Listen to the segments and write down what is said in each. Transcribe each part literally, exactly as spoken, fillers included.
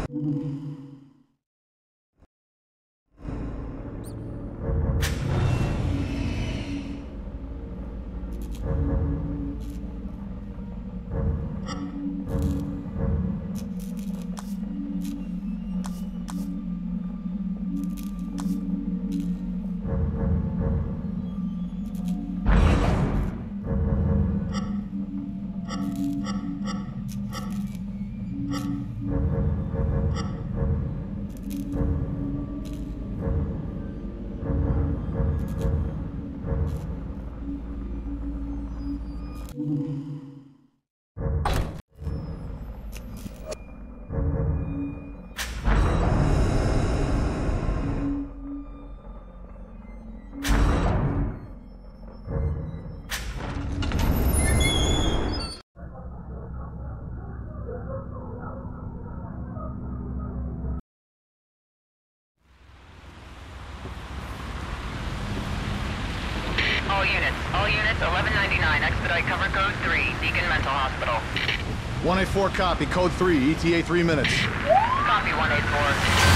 All units, all units, eleven ninety-nine, expedite cover code three, Beacon Mental Hospital. one eight four copy, code three, E T A three minutes. Copy one eight four.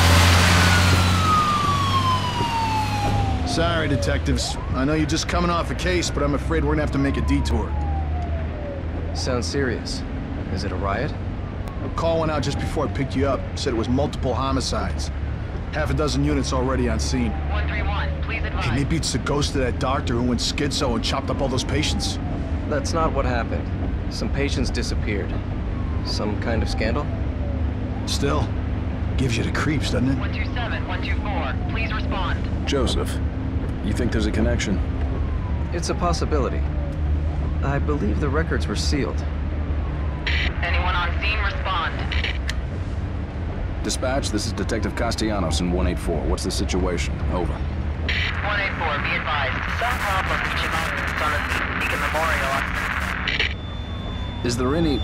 Sorry, detectives. I know you're just coming off a case, but I'm afraid we're gonna have to make a detour. Sounds serious. Is it a riot? A call went out just before I picked you up. Said it was multiple homicides. Half a dozen units already on scene. one three one, please advise. Hey, maybe it's the ghost of that doctor who went schizo and chopped up all those patients. That's not what happened. Some patients disappeared. Some kind of scandal? Still, gives you the creeps, doesn't it? one two seven, one two four, please respond. Joseph, you think there's a connection? It's a possibility. I believe the records were sealed. Anyone on scene, respond. Dispatch, this is Detective Castellanos in one eight four. What's the situation? Over. one eight four, be advised. Some problem reaching mountains on the Beacon Memorial. Is there any...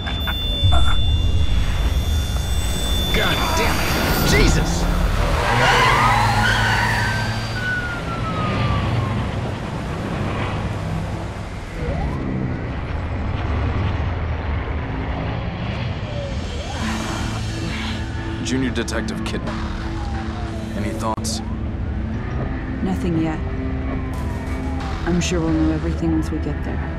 God damn it! Jesus! Junior Detective Kidman. Any thoughts? Nothing yet. I'm sure we'll know everything once we get there.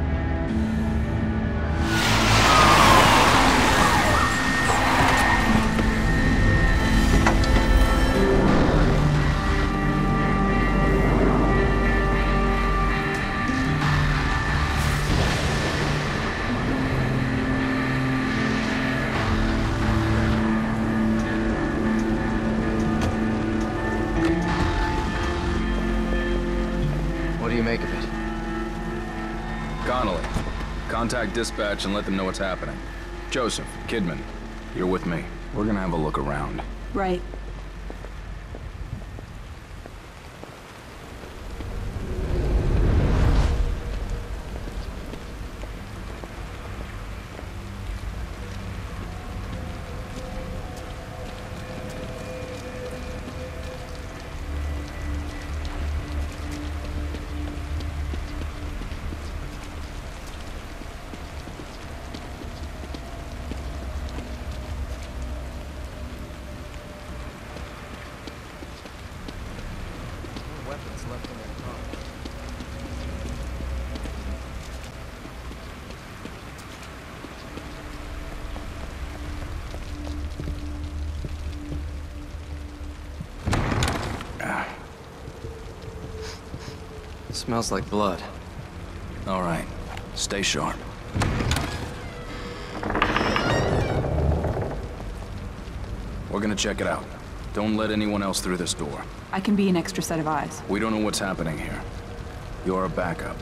What do you make of it? Connolly, contact dispatch and let them know what's happening. Joseph, Kidman, you're with me. We're gonna have a look around. Right. Weapons left in their car. Smells like blood. All right, stay sharp. We're gonna check it out. Don't let anyone else through this door. I can be an extra set of eyes. We don't know what's happening here. You're a backup.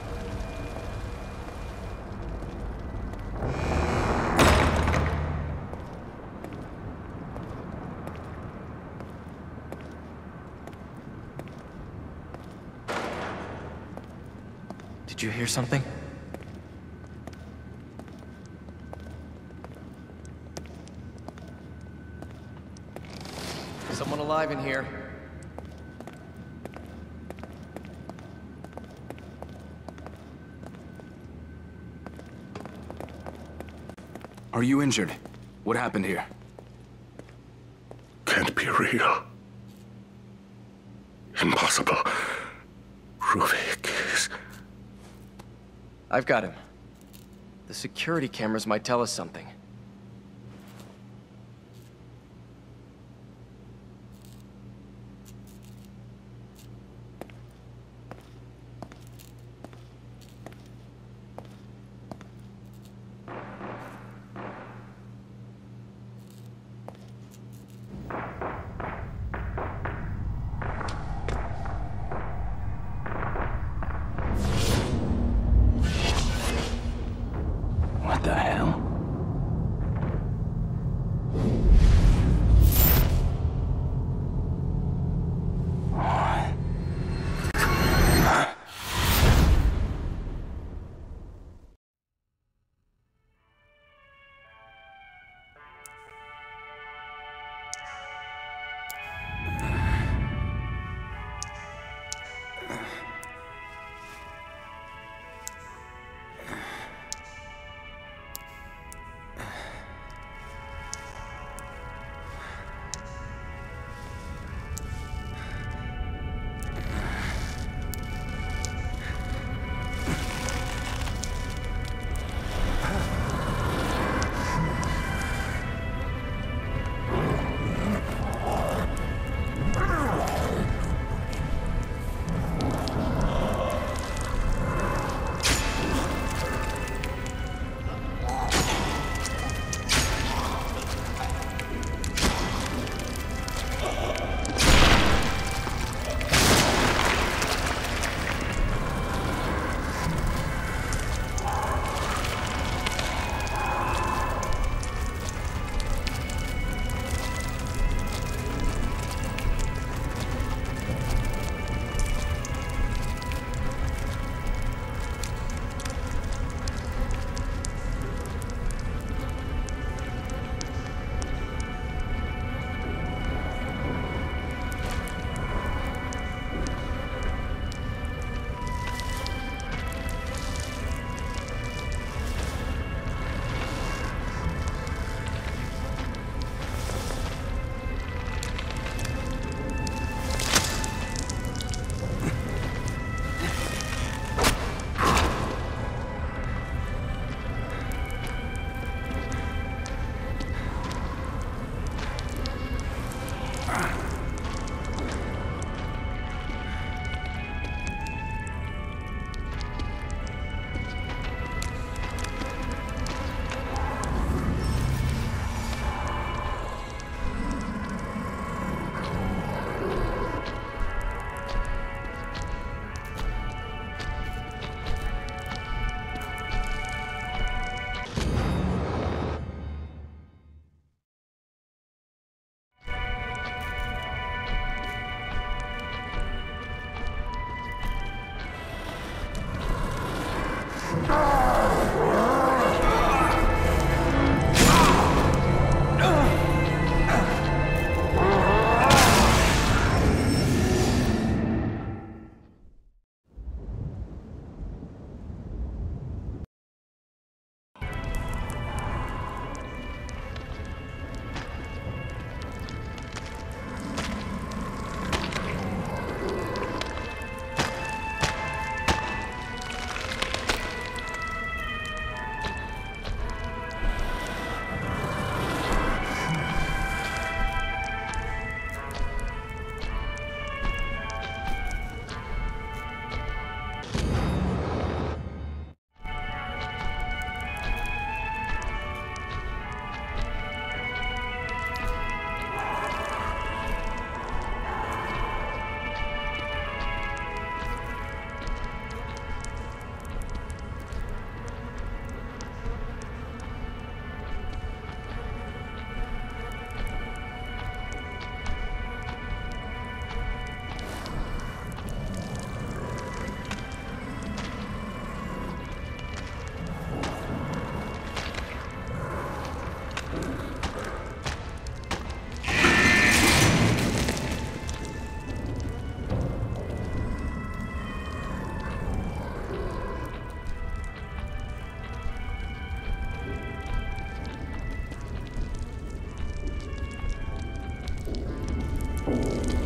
Did you hear something? Someone alive in here. Are you injured? What happened here? can't be real. Impossible. Ruvik is... I've got him. The security cameras might tell us something. What the hell? Ruvik.